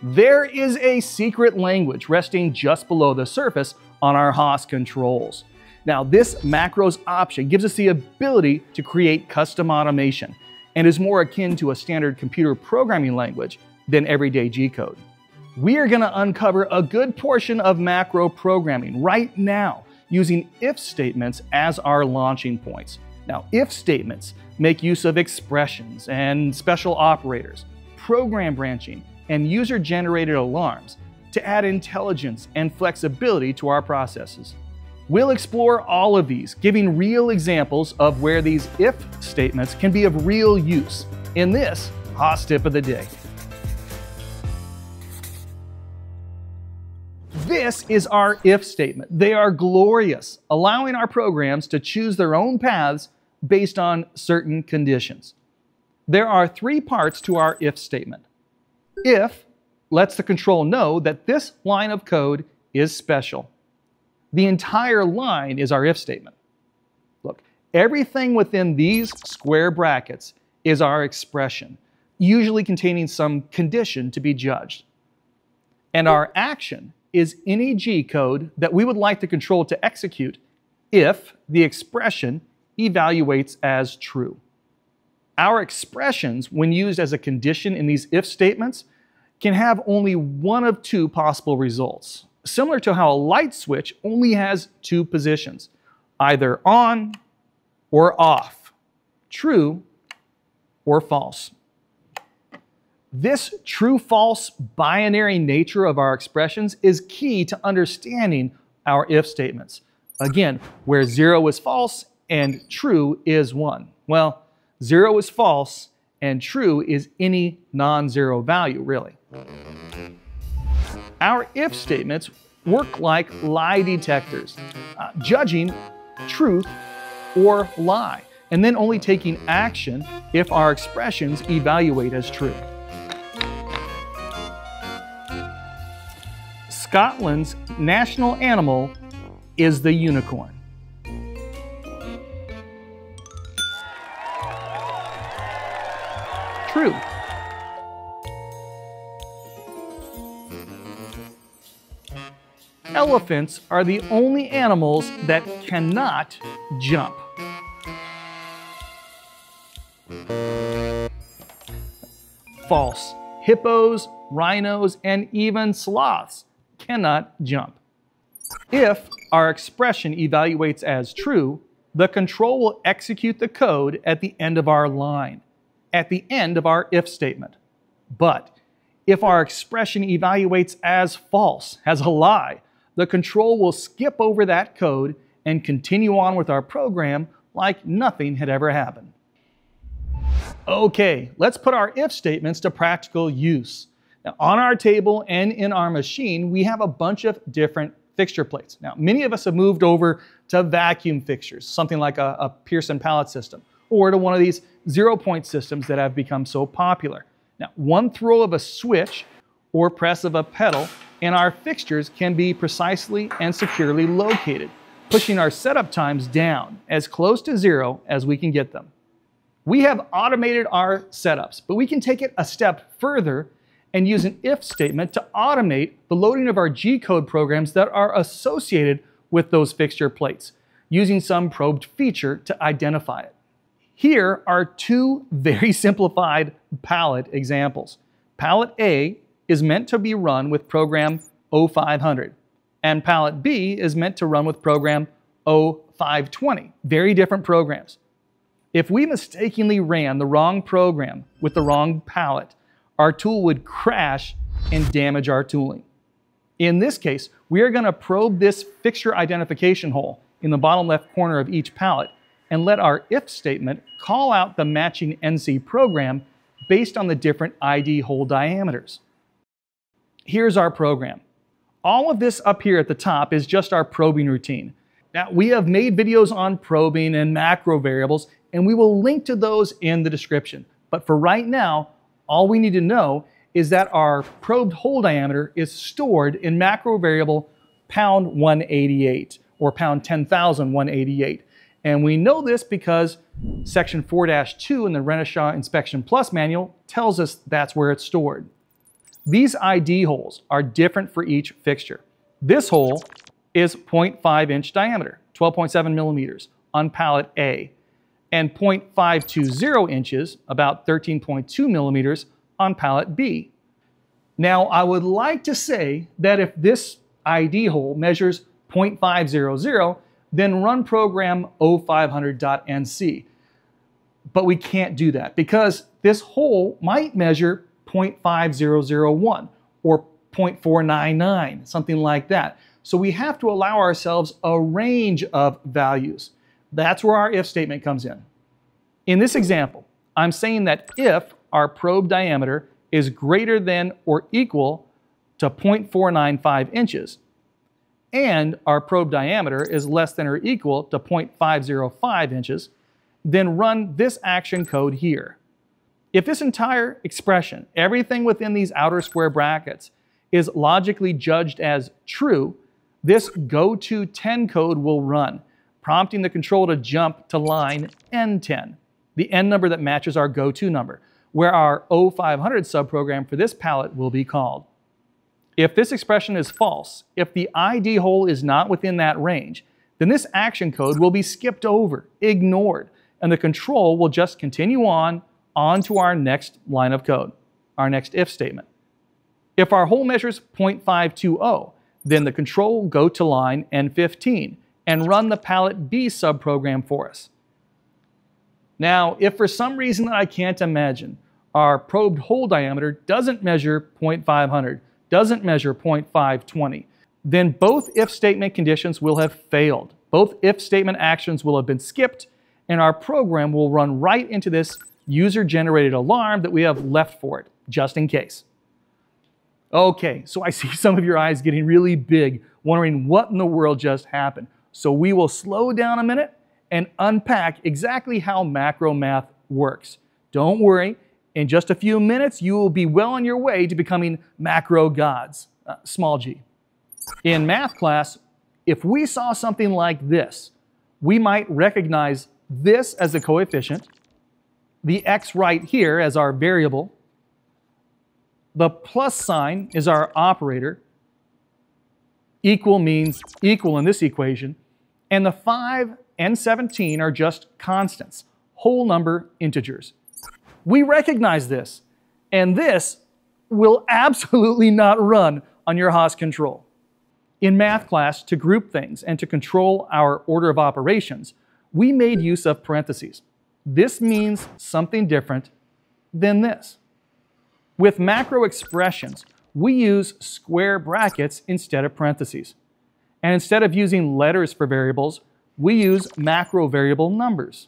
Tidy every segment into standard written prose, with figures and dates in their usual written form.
There is a secret language resting just below the surface on our Haas controls. Now, this macros option gives us the ability to create custom automation and is more akin to a standard computer programming language than everyday G-code. We are going to uncover a good portion of macro programming right now using if statements as our launching points. Now, if statements make use of expressions and special operators, program branching, and user-generated alarms to add intelligence and flexibility to our processes. We'll explore all of these, giving real examples of where these if statements can be of real use in this Haas Tip of the Day. This is our if statement. They are glorious, allowing our programs to choose their own paths based on certain conditions. There are three parts to our if statement. If lets the control know that this line of code is special. The entire line is our if statement. Look, everything within these square brackets is our expression, usually containing some condition to be judged. And our action is any G-code that we would like the control to execute if the expression evaluates as true. Our expressions, when used as a condition in these if statements, can have only one of two possible results, similar to how a light switch only has two positions, either on or off, true or false. This true-false binary nature of our expressions is key to understanding our if statements. Again, where 0 is false and true is 1. Well, 0 is false and true is any non-zero value, really. Our if statements work like lie detectors, judging truth or lie, and then only taking action if our expressions evaluate as true. Scotland's national animal is the unicorn. True. Elephants are the only animals that cannot jump. False. Hippos, rhinos, and even sloths cannot jump. If our expression evaluates as true, the control will execute the code at the end of our line, at the end of our if statement. But if our expression evaluates as false, as a lie, the control will skip over that code and continue on with our program like nothing had ever happened. Okay, let's put our if statements to practical use. Now, on our table and in our machine, we have a bunch of different fixture plates. Now, many of us have moved over to vacuum fixtures, something like a Pearson pallet system, or to one of these zero-point systems that have become so popular. Now, one throw of a switch or press of a pedal, and our fixtures can be precisely and securely located, pushing our setup times down as close to 0 as we can get them. We have automated our setups, but we can take it a step further and use an if statement to automate the loading of our G-code programs that are associated with those fixture plates, using some probed feature to identify it. Here are two very simplified pallet examples. Pallet A is meant to be run with program 0500, and pallet B is meant to run with program 0520. Very different programs. If we mistakenly ran the wrong program with the wrong pallet, our tool would crash and damage our tooling. In this case, we are going to probe this fixture identification hole in the bottom left corner of each pallet and let our if statement call out the matching NC program based on the different ID hole diameters. Here's our program. All of this up here at the top is just our probing routine. Now, we have made videos on probing and macro variables, and we will link to those in the description. But for right now, all we need to know is that our probed hole diameter is stored in macro variable pound 188 or pound 10,188. And we know this because section 4-2 in the Renishaw Inspection Plus manual tells us that's where it's stored. These ID holes are different for each fixture. This hole is 0.5 inch diameter, 12.7 millimeters on pallet A, and 0.520 inches, about 13.2 millimeters on pallet B. Now, I would like to say that if this ID hole measures 0.500, then run program O500.NC. But we can't do that because this hole might measure 0.5001 or 0.499, something like that. So we have to allow ourselves a range of values. That's where our if statement comes in. In this example, I'm saying that if our probe diameter is greater than or equal to 0.495 inches, and our probe diameter is less than or equal to 0.505 inches, then run this action code here. If this entire expression, everything within these outer square brackets, is logically judged as true, this go-to10 code will run, prompting the control to jump to line N10, the N number that matches our go-to number, where our O500 subprogram for this pallet will be called. If this expression is false, if the ID hole is not within that range, then this action code will be skipped over, ignored, and the control will just continue on to our next line of code, our next if statement. If our hole measures 0.520, then the control will go to line N15 and run the pallet B subprogram for us. Now, if for some reason that I can't imagine, our probed hole diameter doesn't measure 0.500, doesn't measure 0.520, then both if statement conditions will have failed. Both if statement actions will have been skipped, and our program will run right into this user-generated alarm that we have left for it, just in case. Okay, so I see some of your eyes getting really big, wondering what in the world just happened. So we will slow down a minute and unpack exactly how macro math works. Don't worry, in just a few minutes, you will be well on your way to becoming macro gods, small g. In math class, if we saw something like this, we might recognize this as a coefficient, the x right here as our variable, the plus sign is our operator, equal means equal in this equation, and the 5 and 17 are just constants, whole number integers. We recognize this, and this will absolutely not run on your Haas control. In math class, to group things and to control our order of operations, we made use of parentheses. This means something different than this. With macro expressions, we use square brackets instead of parentheses. And instead of using letters for variables, we use macro variable numbers.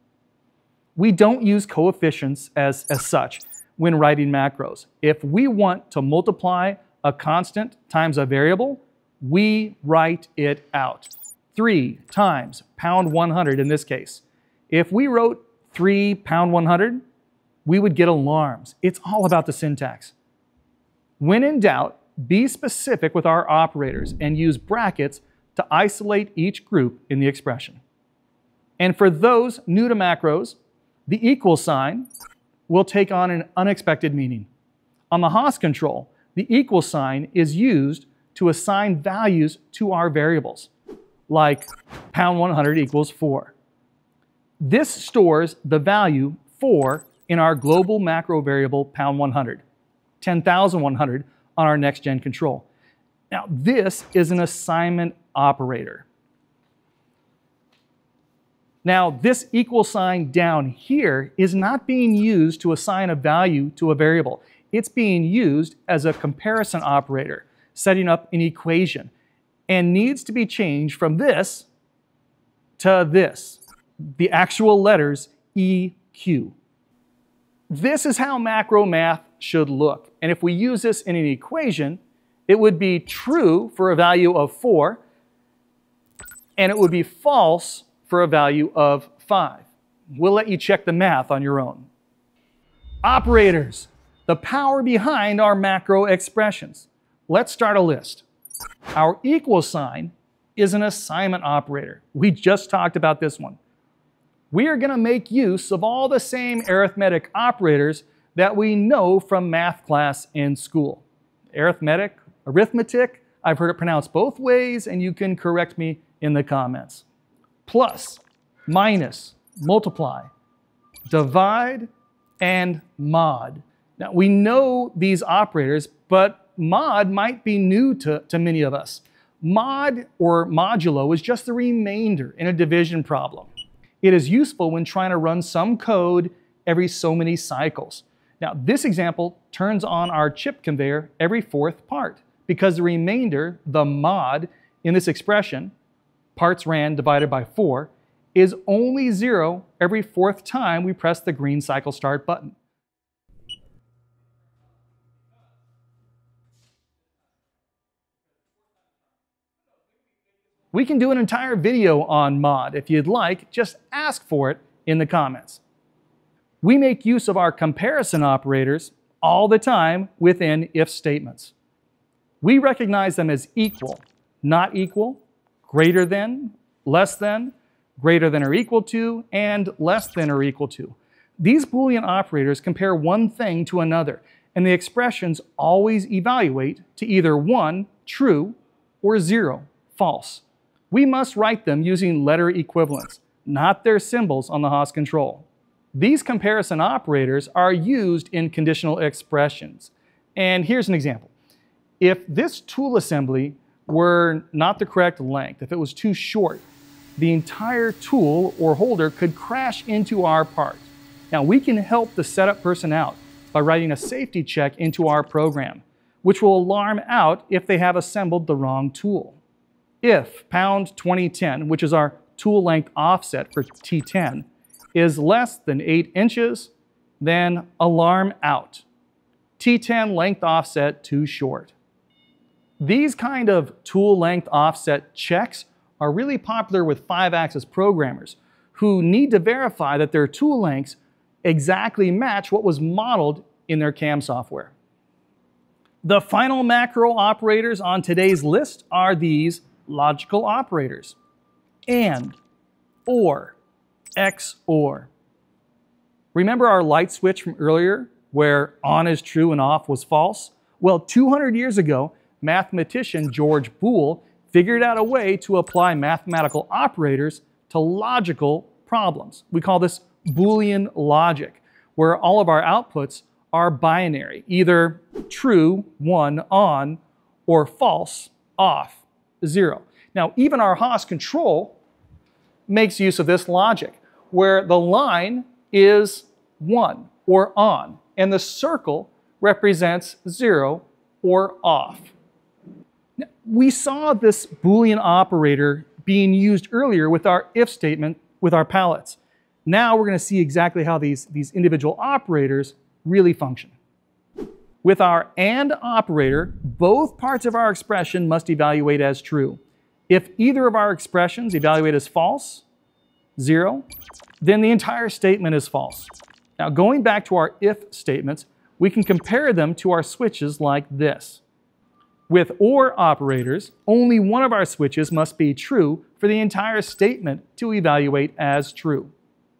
We don't use coefficients as such when writing macros. If we want to multiply a constant times a variable, we write it out. 3 times pound 100 in this case. If we wrote 3 pound 100, we would get alarms. It's all about the syntax. When in doubt, be specific with our operators and use brackets to isolate each group in the expression. And for those new to macros, the equal sign will take on an unexpected meaning. On the Haas control, the equal sign is used to assign values to our variables, like pound 100 equals 4. This stores the value 4 in our global macro variable pound 100, 10,100 on our next gen control. Now, this is an assignment operator. Now, this equal sign down here is not being used to assign a value to a variable. It's being used as a comparison operator, setting up an equation, and needs to be changed from this to this, the actual letters EQ. This is how macro math should look. And if we use this in an equation, it would be true for a value of 4, and it would be false for a value of 5. We'll let you check the math on your own. Operators, the power behind our macro expressions. Let's start a list. Our equal sign is an assignment operator. We just talked about this one. We are going to make use of all the same arithmetic operators that we know from math class in school. arithmetic. I've heard it pronounced both ways, and you can correct me in the comments. Plus, minus, multiply, divide, and mod. Now, we know these operators, but mod might be new to many of us. Mod or modulo is just the remainder in a division problem. It is useful when trying to run some code every so many cycles. Now, this example turns on our chip conveyor every fourth part because the remainder, the mod, in this expression, parts ran divided by 4, is only 0 every fourth time we press the green cycle start button. We can do an entire video on mod. If you'd like, just ask for it in the comments. We make use of our comparison operators all the time within if statements. We recognize them as equal, not equal, greater than, less than, greater than or equal to, and less than or equal to. These Boolean operators compare one thing to another, and the expressions always evaluate to either 1, true, or 0, false. We must write them using letter equivalents, not their symbols on the Haas control. These comparison operators are used in conditional expressions. And here's an example. If this tool assembly were not the correct length, if it was too short, the entire tool or holder could crash into our part. Now, we can help the setup person out by writing a safety check into our program, which will alarm out if they have assembled the wrong tool. If pound 2010, which is our tool length offset for T10, is less than 8 inches, then alarm out. T10 length offset too short. These kind of tool length offset checks are really popular with 5-axis programmers who need to verify that their tool lengths exactly match what was modeled in their CAM software. The final macro operators on today's list are these logical operators: and, or, XOR. Remember our light switch from earlier where on is true and off was false? Well, 200 years ago, mathematician George Boole figured out a way to apply mathematical operators to logical problems. We call this Boolean logic, where all of our outputs are binary, either true, 1, on, or false, off, 0. Now, even our Haas control makes use of this logic, where the line is 1, or on, and the circle represents 0, or off. Now, we saw this Boolean operator being used earlier with our if statement with our palettes. Now we're going to see exactly how these individual operators really function. With our AND operator, both parts of our expression must evaluate as true. If either of our expressions evaluate as false, 0, then the entire statement is false. Now, going back to our if statements, we can compare them to our switches like this. With OR operators, only one of our switches must be true for the entire statement to evaluate as true.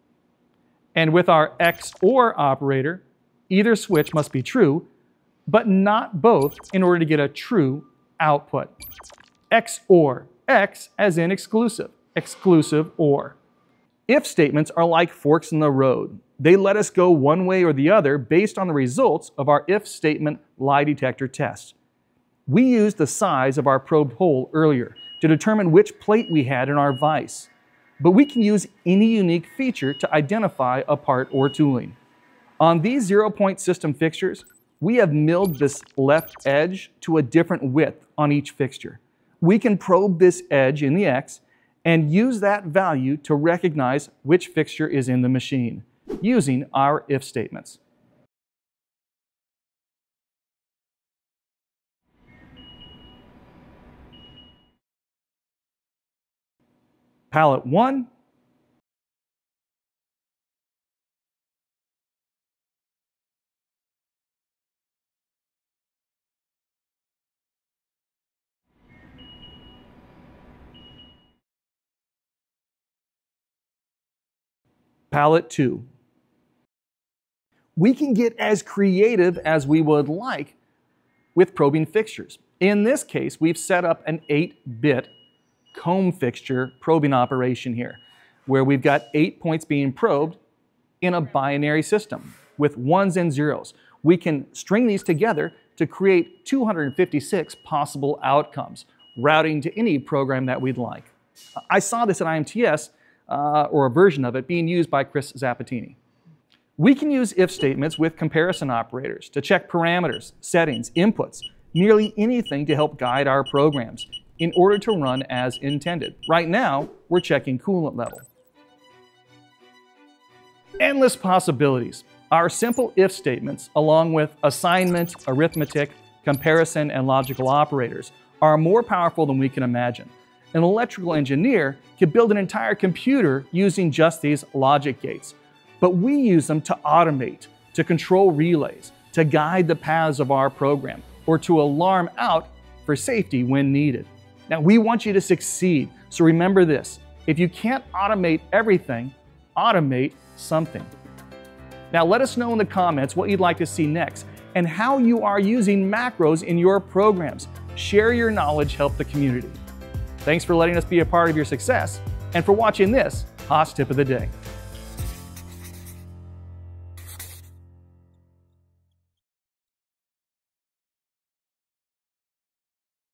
And with our XOR operator, either switch must be true, but not both in order to get a true output. XOR, X as in exclusive, exclusive OR. If statements are like forks in the road. They let us go one way or the other based on the results of our if statement lie detector test. We used the size of our probed hole earlier to determine which plate we had in our vise, but we can use any unique feature to identify a part or tooling. On these 0-point system fixtures, we have milled this left edge to a different width on each fixture. We can probe this edge in the X and use that value to recognize which fixture is in the machine using our if statements. Palette 1, palette 2. We can get as creative as we would like with probing fixtures. In this case, we've set up an 8-bit comb fixture probing operation here, where we've got 8 points being probed in a binary system with ones and zeros. We can string these together to create 256 possible outcomes, routing to any program that we'd like. I saw this at IMTS, or a version of it, being used by Chris Zapatini. We can use if statements with comparison operators to check parameters, settings, inputs, nearly anything to help guide our programs in order to run as intended. Right now, we're checking coolant level. Endless possibilities. Our simple if statements, along with assignment, arithmetic, comparison, and logical operators, are more powerful than we can imagine. An electrical engineer could build an entire computer using just these logic gates. But we use them to automate, to control relays, to guide the paths of our program, or to alarm out for safety when needed. Now, we want you to succeed, so remember this: if you can't automate everything, automate something. Now, let us know in the comments what you'd like to see next and how you are using macros in your programs. Share your knowledge, help the community. Thanks for letting us be a part of your success and for watching this Haas Tip of the Day.